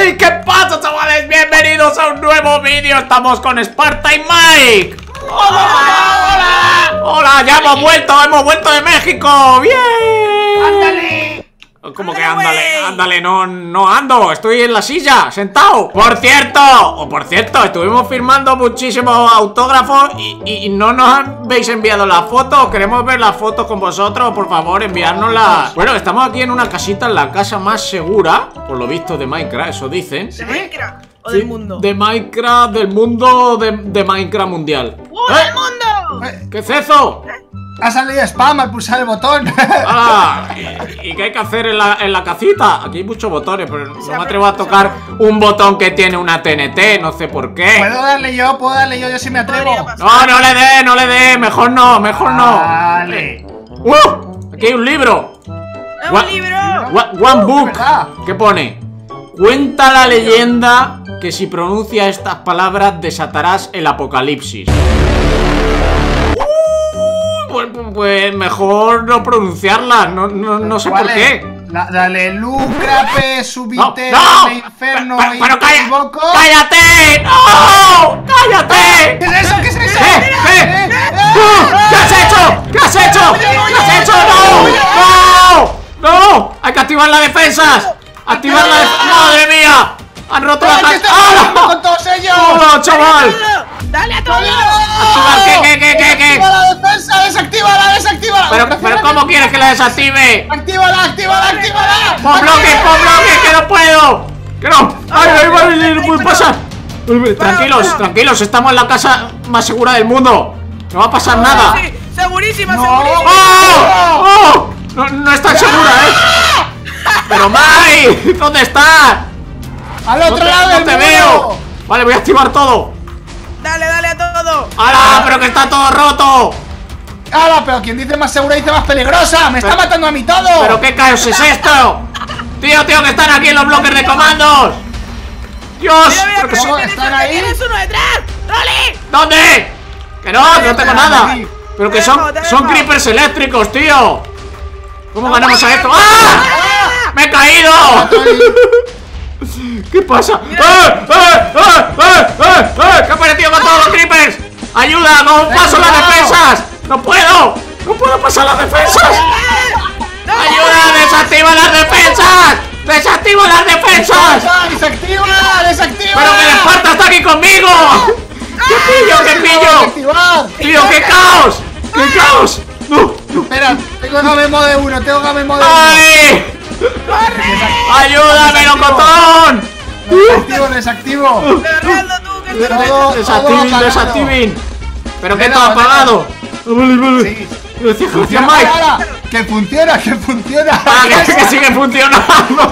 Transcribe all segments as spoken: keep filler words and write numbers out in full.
¡Hey! ¿Qué pasa, chavales? Bienvenidos a un nuevo vídeo. Estamos con Sparta y Mike. ¡Hola! ¡Hola! ¡Hola! ¡Ya hemos vuelto! ¡Hemos vuelto de México! ¡Bien! ¡Ándale! ¿Cómo que ándale? Ándale, no, no ando. Estoy en la silla, sentado. Por cierto, o por cierto, estuvimos firmando muchísimos autógrafos y, y, y no nos habéis enviado las fotos. Queremos ver las fotos con vosotros. Por favor, enviárnoslas. Bueno, estamos aquí en una casita, en la casa más segura, por lo visto, de Minecraft, eso dicen. ¿De Minecraft? ¿O Sí, del mundo? de Minecraft, del mundo de, de Minecraft mundial. ¡Uh, ¿Eh? del mundo! ¿Qué es eso? Ha salido spam al pulsar el botón. Ah, ¿y, y qué hay que hacer en la, en la casita? Aquí hay muchos botones, pero no me atrevo a tocar un botón que tiene una T N T, no sé por qué. ¿Puedo darle yo? ¿Puedo darle yo? Yo sí me atrevo. No, no le dé, no le dé, mejor no, mejor no. Vale. ¡Uh! Aquí hay un libro. ¡Es Gua- un libro! Gua- One book. ¿verdad? ¿Qué pone? Cuenta la leyenda que si pronuncia estas palabras desatarás el apocalipsis. Pues, pues mejor no pronunciarlas, no, no, no sé por Vale. qué. La, dale, lucrape, subite, ¡No! al infierno Pero, y pero calla- equivoco. ¡Cállate! ¡No! ¡Cállate! ¿Qué es eso? ¿Qué es eso? ¡Eh! ¡Eh! ¡No! ¿Qué has hecho? ¿Qué has hecho? ¿Qué has hecho? ¡No! ¡No! ¡No! ¡Hay que activar las defensas! ¡Activar las defensas! ¡Madre mía! ¡Han roto la ¡Ay, qué está casa! pasando con todos ellos! ¡Hola, chaval! ¡Dale a todo! ¡Activar qué, qué, qué, qué, qué! ¡Activa la defensa! ¡Desactívala, desactívala! Pero, pero ¿cómo quieres que la desactive? ¡Actívala, actívala, actívala! ¡Pon bloque, pon bloque, que no puedo! ¡Que no! ¡Ay, ay, ay, no puede pasar! Tranquilos, tranquilos, estamos en la casa más segura del mundo. No va a pasar nada. Sí, segurísima, No. segurísima. ¡Oh! ¡Oh! No, no es tan segura, ¿eh? Pero Mai, ¿dónde estás? ¡Al No otro te, lado no del te muro! veo. Vale, voy a activar todo. Dale, dale a todo. ¡Hala! ¡Pero que está todo roto! ¡Hala! Pero quien dice más segura dice más peligrosa. ¡Me está Pero- matando a mí todo! ¿Pero qué caos es esto? Tío, tío, que están aquí en los bloques de comandos. Dios, Mira, mira, pero que que son- ¿Cómo tienes, están que ahí? tienes uno detrás. ¡Dale! ¿Dónde? Que no, que no tengo nada. Pero que son, Te dejo, te son dejo. creepers eléctricos, tío. ¿Cómo ganamos a esto? ¡Ah! ¡Me he caído! ¿Qué pasa? ¡Eh! ¡Eh! ¡Eh! ¡Eh! ¡Eh! ¡Eh! ¿Qué ha aparecido con todos los creepers? ¡Ayuda! ¡No paso las defensas! ¡No puedo! ¡No puedo pasar las defensas! ¡Ayuda! ¡Desactiva las defensas! ¡Desactiva las defensas! ¡Desactiva! ¡Desactiva! ¡Pero que el Esparta está aquí conmigo! ¡Qué pillo! ¡Qué pillo! ¡Desactivar! ¡Tío, qué caos! ¡Qué caos! ¡No! ¡No! Espera, tengo game mode uno, tengo game mode uno. ¡Ay! ¡Ayúdame, locotón! Desactivo, desactivo. Cerrando tú, que te Todo- Desactiven, apagado. desactiven. ¿Pero qué Ven, todo ven, apagado? Vale, vale. Sí. Decía decía Funciona, Mike. ahora, que funciona, que funciona. Ah, que, que sigue funcionando.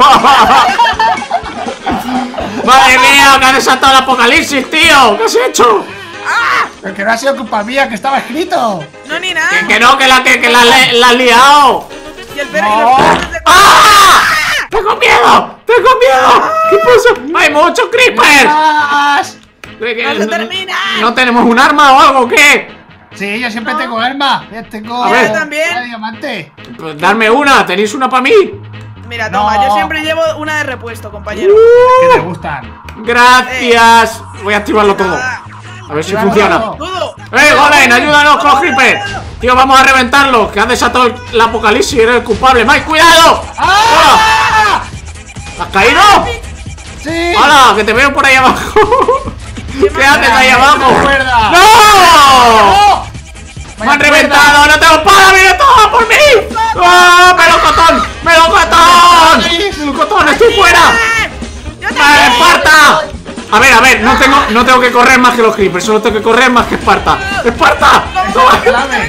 Madre mía, que ha desatado el apocalipsis, tío. ¿Qué has hecho? Pero que no ha sido culpa mía, que estaba escrito. No, ni nada. Que, que no, que la que, que la, le- la has liado. Y el perro y No. los perros de- ¡Ah! ¡Tengo miedo! ¡Tengo miedo! ¿Qué pasa? ¡Hay muchos creepers! ¡Más! ¿De qué? ¡No se termina! ¿No tenemos un arma o algo o qué? Sí, yo siempre tengo arma. Ya tengo. A ver. Yo también. una diamante. Pues darme una, ¿tenéis una para mí? Mira, toma, No. yo siempre llevo una de repuesto, compañero. Que te gustan. Gracias. Voy a activarlo todo. Nada. A ver si Actívalo funciona. todo. Todo. ¡Eh, Golem! ¡Ayúdanos con los creepers! Tío, vamos a reventarlos. Que has desatado el, el apocalipsis. Eres el culpable. ¡Mike, cuidado! ¡Ah! ¿Has caído? ¡Sí! ¡Hala! Que te veo por ahí abajo. ¿Qué haces ahí abajo? Recuerda. ¡No! ¡No! ¡Me han reventado! ¡No tengo espada! ¡Viene todo por mí! ¡Ah! ¡Melocotón! ¡Melocotón! ¡Melocotón! ¡Estoy fuera! Yo ¡Me también. Esparta! A ver, a ver, no tengo, no tengo que correr más que los creepers, solo tengo que correr más que Esparta. ¡Esparta! Toma, clave.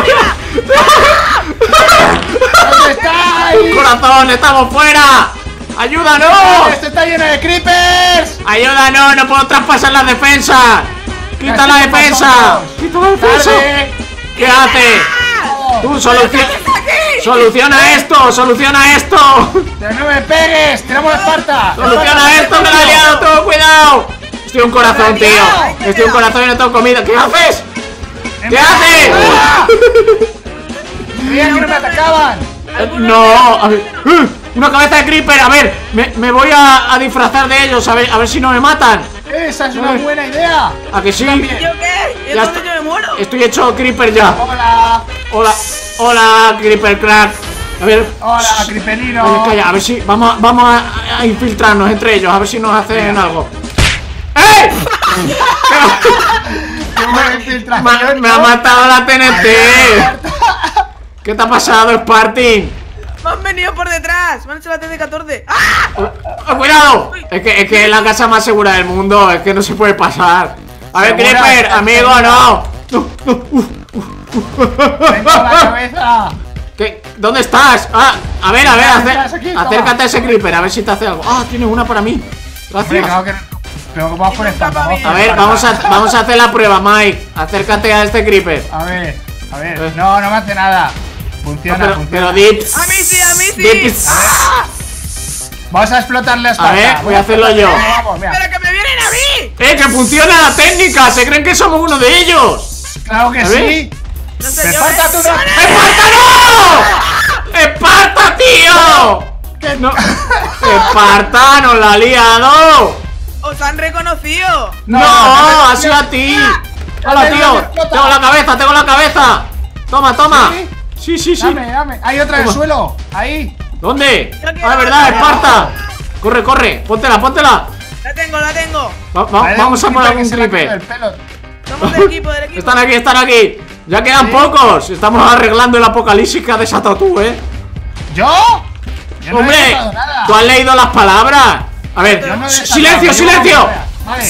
¿Dónde estáis? ¡Corazón, estamos fuera! ¡Ayúdanos! ¡Esto está lleno de creepers! ¡Ayúdanos! ¡No puedo traspasar las defensas! ¡Quita la Así como defensa! todos. ¡Quita la defensa! ¡Tarde! ¿Qué hace? ¡Tú soluciona! ¡Soluciona esto! ¡Soluciona esto! ¡Pero no me pegues! ¡Tenemos la Esparta! ¡Soluciona esto! ¡Me la he liado! ¡Todo cuidado! Estoy un corazón, tío. Estoy un corazón y no tengo comida. ¿Qué haces? ¿Qué haces? ¡Creía que no me atacaban! Eh, No, a ver. ¡Eh! Una cabeza de creeper. A ver, me, me voy a, a disfrazar de ellos. A ver, a ver si no me matan. Esa es una buena idea. ¿A que sí? ¿Yo qué? Ya Entonces está. yo me muero. Estoy hecho creeper ya. Hola. Hola, hola, creeper crack. A ver. Hola, Calla, Creeperino. calla, a ver si vamos, vamos a, a infiltrarnos entre ellos, a ver si nos hacen algo. ¡Eh! Qué buena me, infiltración, me ha ¿no? matado la T N T. ¿Qué te ha pasado, Spartin? Me han venido por detrás. Me han hecho la T D catorce. ¡Ah! Oh, oh, ¡Cuidado! Es que, es que es la casa más segura del mundo. Es que no se puede pasar. A ver, Segura, Creeper, segura. amigo, no. No, no, uf. Tengo la cabeza. ¿Qué? ¿Dónde estás? Ah, a ver, a ver, Estás acer- aquí, toma. acércate a ese Creeper, a ver si te hace algo. Ah, tiene una para mí. Hombre, Gracias. claro que pero que vamos con Esparta. vamos con A ver, Esparta. vamos a, vamos a hacer la prueba, Mike. Acércate a este Creeper. A ver, a ver. Eh. No, no me hace nada. Funciona, pero, funciona. pero Dips. A mí sí, a mí sí. Dips. ¡Ah! Vamos a explotarle la Esparta. A ver, voy a hacerlo yo. Vamos, vamos, mira. ¡Pero que me vienen a mí! ¡Eh, que funciona la técnica! ¿Se creen que somos uno de ellos? Claro que A ver. sí. No sé, yo Esparta, me- tú no. ¡Esparta no! ¡Esparta, tío! ¿Qué? No. ¡Esparta, nos la ha liado! ¡Os han reconocido! ¡No! no, ¡Ha sido a ti! Ya ¡Hola, te tío! lo explota. ¡Tengo la cabeza, tengo la cabeza! ¡Toma, toma! ¿Sí? Sí, sí, sí. Dame, dame. Hay otra en el Toma. suelo. Ahí. ¿Dónde? Yo quiero ¡Ah, verdad, la Esparta! ¡Corre, corre! ¡Póntela, póntela! La tengo, la tengo. Va- va- Vale, vamos a un por creeper algún que se le ha creeper. caído el pelo. Somos del equipo, del equipo. Están aquí, están aquí. Ya quedan pocos. Estamos arreglando el apocalipsis que has desatado tú, ¿eh? ¿Yo? Yo no he Hombre, notado nada. tú has leído las palabras. A ver, Yo no he desatado, silencio, yo silencio. no, Vale.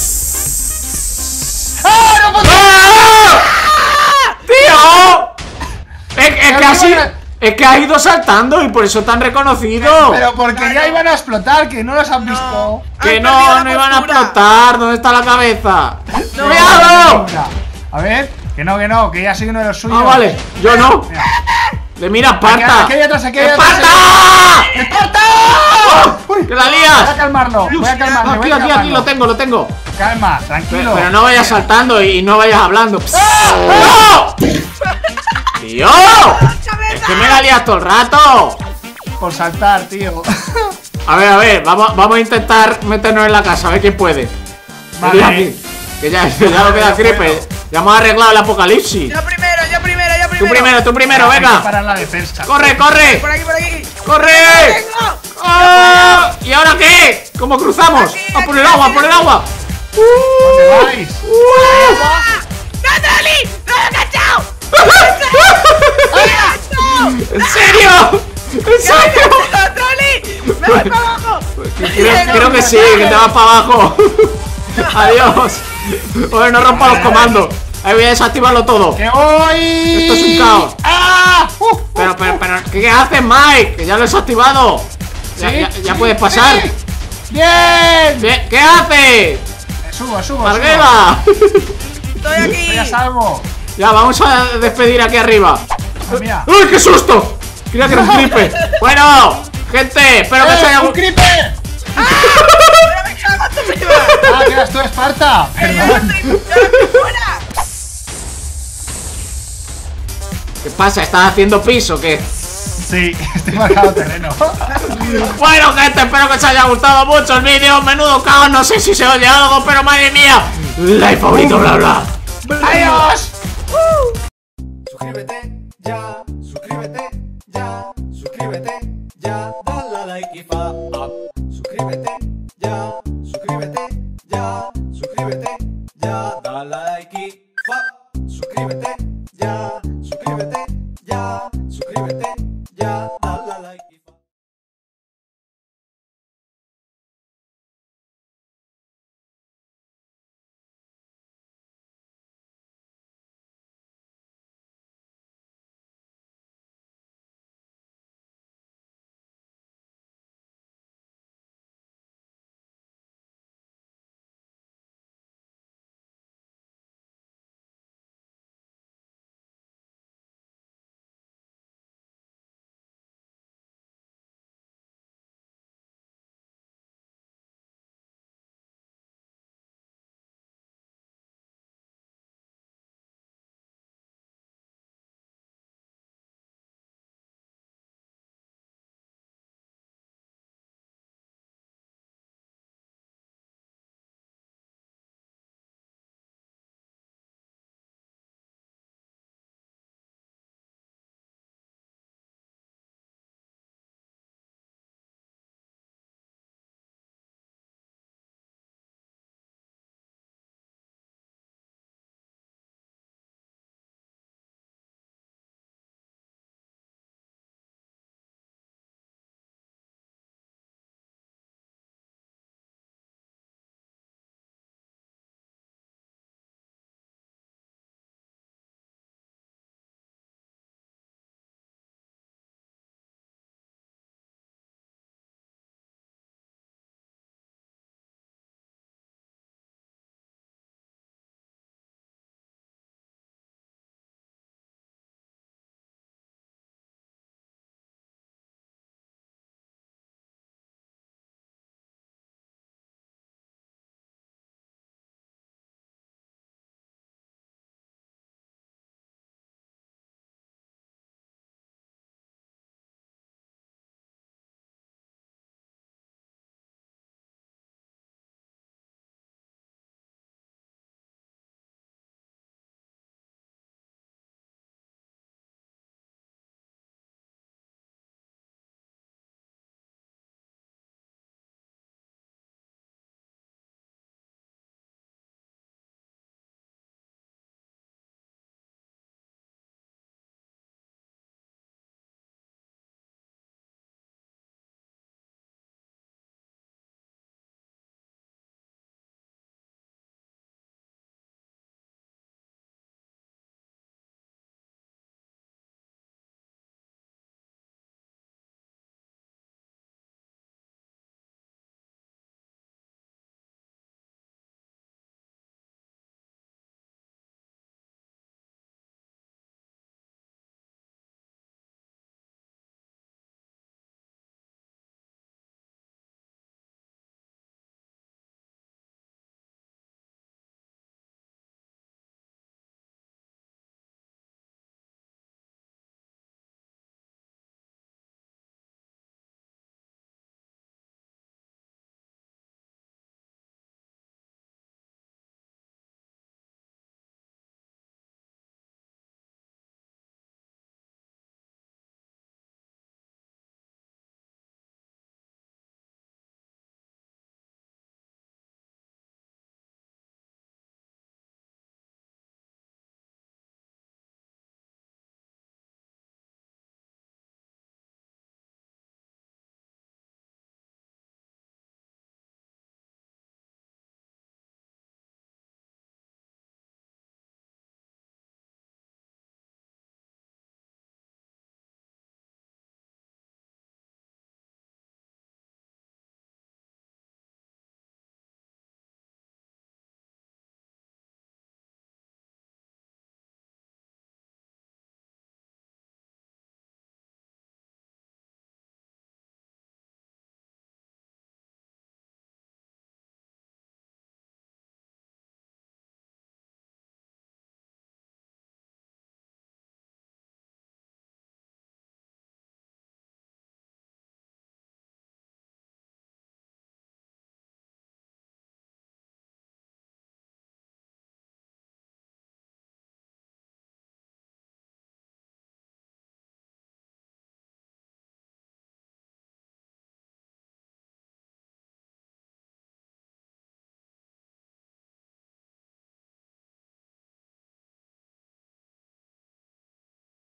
¡Ah, no puedo! ¡Ah! ¡Tío! Es, es que Pero así, qué buena- es que has ido saltando y por eso te han reconocido. Pero porque ya iban a explotar, que no los han visto. No. Que Han no, perdido la no iban a postura. explotar. ¿Dónde está la cabeza? No. ¡Cuidado! A ver, que no, que no, que ya sigue uno de los suyos. Ah, vale, yo no. Mira. Le mira a Aquí, Esparta. aquí hay atrás, aquí hay atrás. ¡Esparta! ¡Esparta! ¡Que la Voy lías! a calmarlo, voy a calmarlo. Aquí, aquí, aquí lo tengo, lo tengo. Calma, Pero, tranquilo. pero no vayas saltando y no vayas hablando. ¡Ah! ¡No! ¡Tío! Es que me la lías todo el rato. Por saltar, tío. A ver, a ver, vamos, vamos a intentar meternos en la casa, a ver quién puede. Vale. Vení aquí, que ya, ya no queda yo creeper. puedo. Ya hemos arreglado el apocalipsis. Yo primero, yo primero, yo Tú primero. primero, tú primero, Hay que venga. parar la defensa. ¡Corre, corre! Por aquí, por aquí. ¡Corre! ¡Tengo! ¡Ah! ¿Y ahora qué? ¿Cómo cruzamos? Aquí, ¡A por aquí, el agua, aquí. a por el agua! ¿Dónde vais? ¡Uh! ¡No, Trolli! ¡No lo he cachado! ¿En serio? ¿En serio? ¡No, Trolli! ¡Me voy para abajo! Creo, creo que sí, que te vas para abajo. Adiós. Oye, no rompa los comandos. Ahí voy a desactivarlo todo. ¡Que voy! Esto es un caos. ¡Ah! Uh, uh, Pero, pero, pero, ¿qué haces, Mike? Que ya lo he desactivado. Ya, ¿sí? ya, ya Sí, puedes pasar. sí. ¡Bien! ¿Qué, qué haces? Subo, subo, ¡Marguera! Estoy subo. aquí. Estoy a salvo. Ya, vamos a despedir aquí arriba. Ah, mira. ¡Uy, qué susto! Creía que era un creeper. Bueno, gente, espero que os ¡Eh, haya un gustado. creeper! ¡Pero me cago en tu prima! ¡Ah, que eras tú, Esparta! ¡Que yo no Perdón. estoy, yo no estoy fuera! ¿Qué pasa? ¿Estás haciendo piso o qué? Sí, estoy marcado terreno. Bueno, gente, espero que os haya gustado mucho el vídeo. Menudo caos, no sé si se oye algo, pero madre mía. Like, favorito, bla, bla. ¡Adiós! Suscríbete ya, suscríbete ya, suscríbete ya, dale a like y fa up. Suscríbete ya, suscríbete ya, suscríbete ya, dale a like y fa. Suscríbete ya, suscríbete ya.